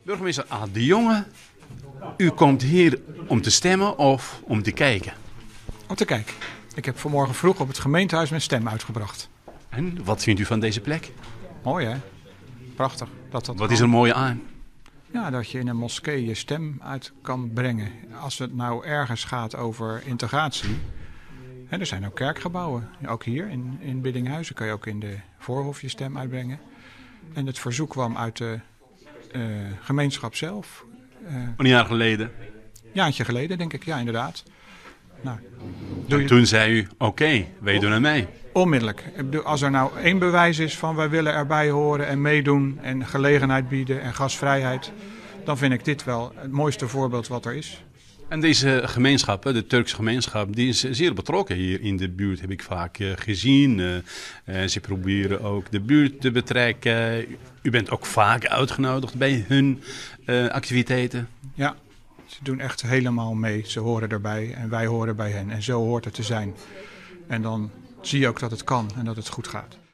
Burgemeester Aad de Jonge, u komt hier om te stemmen of om te kijken? Om te kijken. Ik heb vanmorgen vroeg op het gemeentehuis mijn stem uitgebracht. En wat vindt u van deze plek? Mooi hè? Prachtig. Wat is er mooi aan? Ja, dat je in een moskee je stem uit kan brengen. Als het nou ergens gaat over integratie. En er zijn ook kerkgebouwen. Ook hier in Biddinghuizen kan je ook in de voorhof je stem uitbrengen. En het verzoek kwam uit de gemeenschap zelf. Een jaar geleden. Een jaartje geleden denk ik, ja inderdaad. Nou, Toen zei u, oké, wij doen er mee. Onmiddellijk. Ik bedoel, als er nou één bewijs is van wij willen erbij horen en meedoen en gelegenheid bieden en gastvrijheid, dan vind ik dit wel het mooiste voorbeeld wat er is. En deze gemeenschap, de Turkse gemeenschap, die is zeer betrokken hier in de buurt, heb ik vaak gezien. Ze proberen ook de buurt te betrekken. U bent ook vaak uitgenodigd bij hun activiteiten. Ja, ze doen echt helemaal mee. Ze horen erbij en wij horen bij hen. En zo hoort het te zijn. En dan zie je ook dat het kan en dat het goed gaat.